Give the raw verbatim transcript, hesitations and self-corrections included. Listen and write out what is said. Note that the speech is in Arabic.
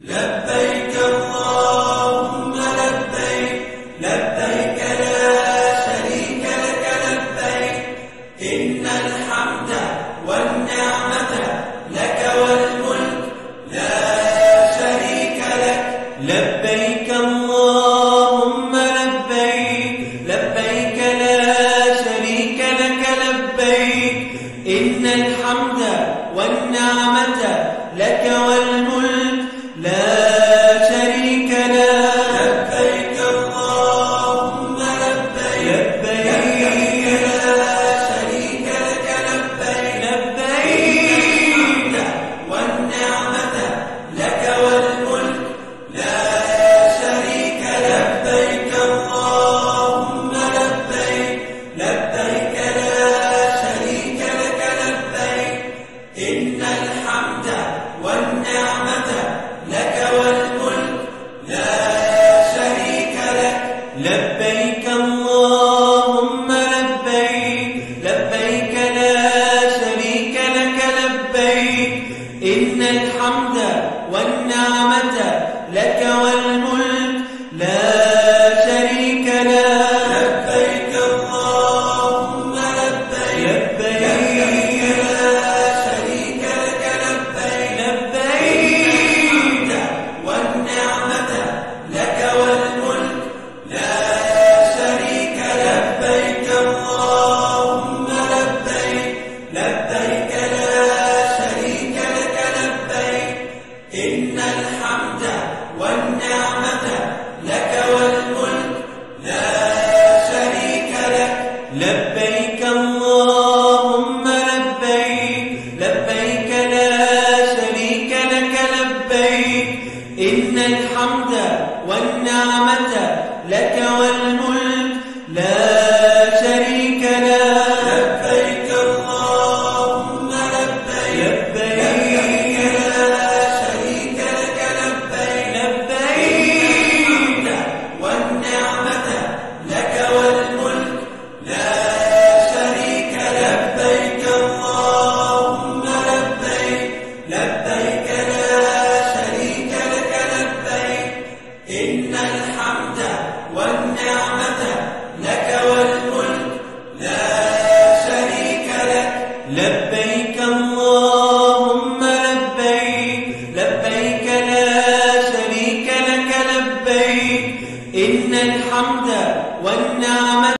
لبيك اللهم لبيك لبيك لا شريك لك لبيك إن الحمد والنعمة لك والملك لا شريك لك لبيك اللهم لبيك لبيك لا شريك لك لبيك إن الحمد والنعمة لك والملك لا شريك له لبيك اللهم لبيك لبيك لا شريك لك لبيك لبيك والنعمة لك والملك لا شريك لبيك اللهم لبيك لبيك لا شريك لك لبيك إن الحمد والنعمة لك والملك لا شريك لك لبيك اللهم لبيك لبيك لا شريك لك لبيك إن الحمد والنعمة لك والملك لا شريك له لبيك اللهم لبيك لبيك لا شريك لك لبيك لبيك والنعمة لك والملك لا شريك لبيك اللهم لبيك لبيك لا شريك لك لبيك إن الحمد والنعمة لك والملك لا شريك لك لبيك اللهم لبيك لبيك لا شريك لك لبيك إن الحمد والنعمة لك والملك لا شريك له لبيك اللهم لبيك لبيك لا شريك لك لبيك لبيك والنعمة لك والملك لا شريك لبيك اللهم لبيك لبيك لا شريك لك لبيك إن الحمد والنعمة لك والملك لا شريك لك لبيك